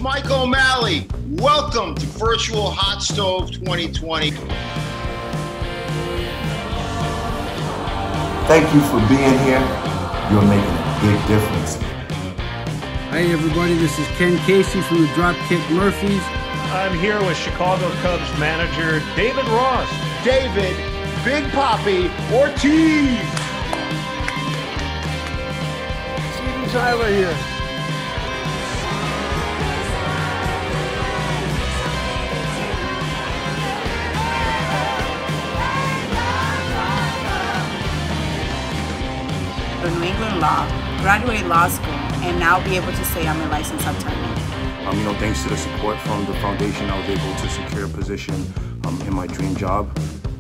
Mike O'Malley. Welcome to Virtual Hot Stove 2020. Thank you for being here. You're making a big difference. Hey everybody, this is Ken Casey from the Dropkick Murphys. I'm here with Chicago Cubs manager David Ross. David Big Papi Ortiz. Steven Tyler here. New England Law, graduated law school, and now be able to say I'm a licensed attorney. Thanks to the support from the foundation, I was able to secure a position in my dream job.